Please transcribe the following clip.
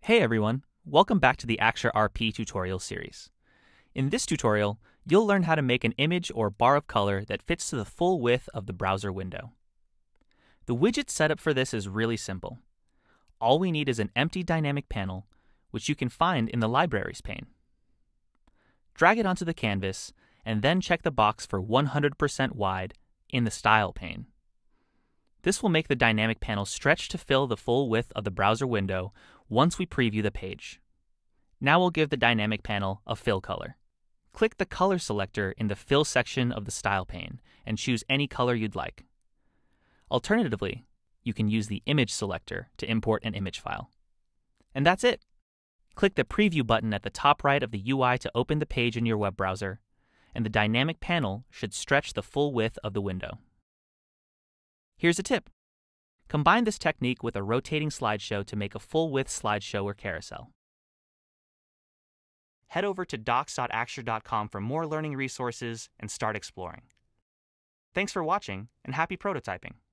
Hey everyone, welcome back to the Axure RP tutorial series. In this tutorial, you'll learn how to make an image or bar of color that fits to the full width of the browser window. The widget setup for this is really simple. All we need is an empty dynamic panel, which you can find in the Libraries pane. Drag it onto the canvas, and then check the box for 100% wide in the Style pane. This will make the dynamic panel stretch to fill the full width of the browser window once we preview the page. Now we'll give the dynamic panel a fill color. Click the color selector in the Fill section of the Style pane and choose any color you'd like. Alternatively, you can use the Image selector to import an image file. And that's it! Click the Preview button at the top right of the UI to open the page in your web browser, and the dynamic panel should stretch the full width of the window. Here's a tip. Combine this technique with a rotating slideshow to make a full-width slideshow or carousel. Head over to docs.axure.com for more learning resources and start exploring. Thanks for watching, and happy prototyping!